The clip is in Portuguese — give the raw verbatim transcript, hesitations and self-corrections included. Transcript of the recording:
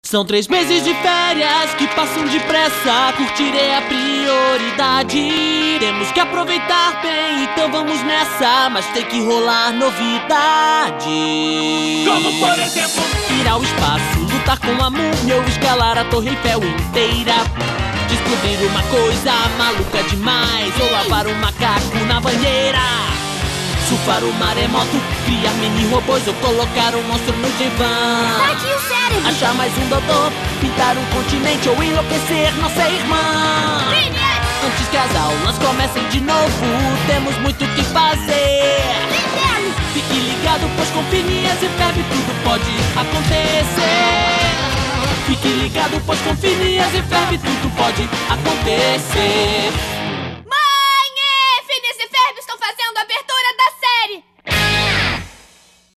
São três meses de férias que passam depressa, curtir é a prioridade. Temos que aproveitar bem, então vamos nessa, mas tem que rolar novidade. Como por exemplo, ir ao espaço, lutar com a múmia ou escalar a Torre Eiffel inteira. Descobrir uma coisa maluca demais, ou lavar um macaco na banheira. Surfar o maremoto, criar mini-robôs ou colocar um monstro no divã. Bate o cérebro! Achar mais um doutor, pintar um continente ou enlouquecer nossa irmã. Brilhante! Antes que as aulas comecem de novo, temos muito o que fazer. Inferno! Fique ligado, pois com Phineas e Ferb tudo pode acontecer. Fique ligado, pois com Phineas e Ferb tudo pode acontecer.